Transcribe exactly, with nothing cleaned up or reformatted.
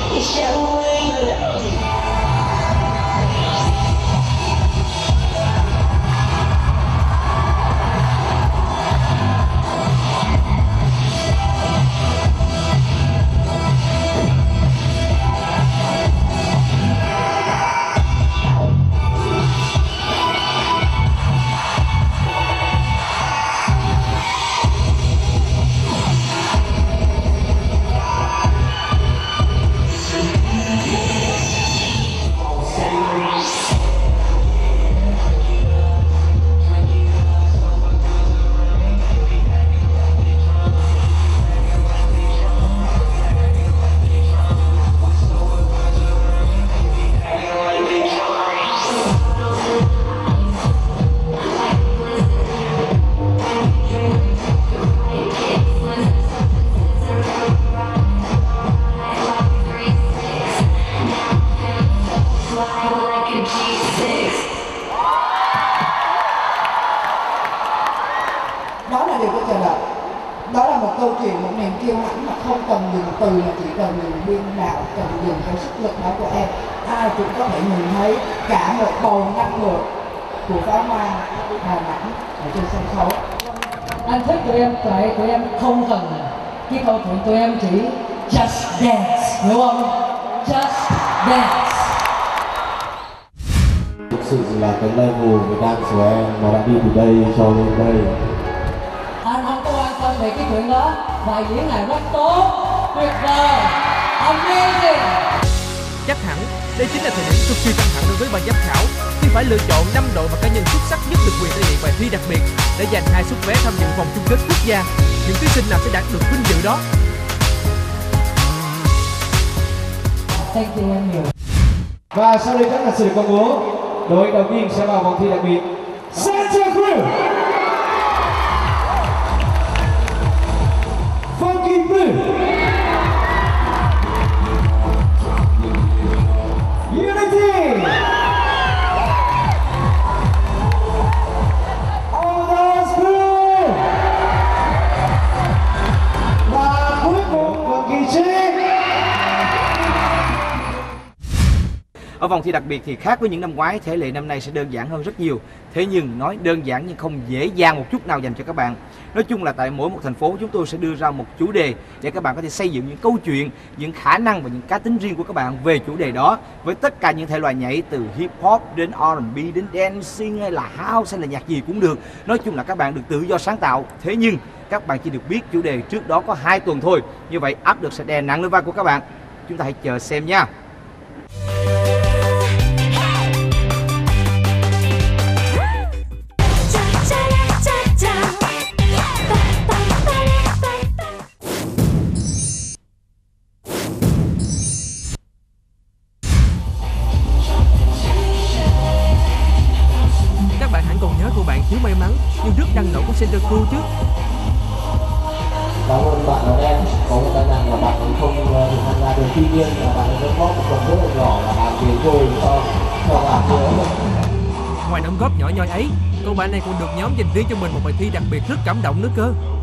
Đó là điều tôi chờ đợi. Đó là một câu chuyện, một niềm kiêu hãnh mà không cần dùng từ, mà chỉ cần dùng biên đạo, cần dùng cái sức lực đó của em. Ai cũng có thể nhìn thấy cả một bầu năng lượng của pháo hoa Đà Nẵng ở trên sân khấu. Anh thích tụi em, tại tụi em không cần cái câu chuyện, tụi em chỉ just dance, hiểu không? Just dance. Thực sự là cái level về dance của em nó đã đi từ đây cho đến đây. Anh không có quan tâm về cái chuyện đó. Bài diễn này rất tốt, tuyệt vời, amazing. Chắc hẳn đây chính là thời điểm cực kỳ căng thẳng đối với ban giám khảo khi phải lựa chọn năm đội và cá nhân xuất sắc nhất được quyền thể hiện bài thi đặc biệt để giành hai suất vé tham dự vòng chung kết quốc gia. Những thí sinh nào sẽ đạt được vinh dự đó? Thank you em nhiều. Và sau đây chắc là sự công bố đội đầu tiên sẽ vào vòng thi đặc biệt. Santa Cruz, Funky Blue, Unity, Others Blue, và cuối cùng Funky Chick. Ở vòng thi đặc biệt thì khác với những năm ngoái, thể lệ năm nay sẽ đơn giản hơn rất nhiều. Thế nhưng nói đơn giản nhưng không dễ dàng một chút nào dành cho các bạn. Nói chung là tại mỗi một thành phố chúng tôi sẽ đưa ra một chủ đề để các bạn có thể xây dựng những câu chuyện, những khả năng và những cá tính riêng của các bạn về chủ đề đó, với tất cả những thể loại nhảy từ hip hop đến R and B đến dancing hay là house hay là nhạc gì cũng được. Nói chung là các bạn được tự do sáng tạo. Thế nhưng các bạn chỉ được biết chủ đề trước đó có hai tuần thôi. Như vậy áp lực sẽ đè nặng lên vai của các bạn. Chúng ta hãy chờ xem nha. Các bạn hẳn còn nhớ cô bạn thiếu may mắn nhưng rất năng nổ của Santa Cruz chứ? Cảm ơn bạn ở đây có một tai nạn là bạn ấy không được tham gia được, tuy nhiên là bạn ấy vẫn góp một phần rất là nhỏ là bạn tiếng rồi cho cho bạn nữa. Ngoài đóng góp nhỏ nhoi ấy, cô bạn này còn được nhóm dành riêng cho mình một bài thi đặc biệt rất cảm động nữa cơ.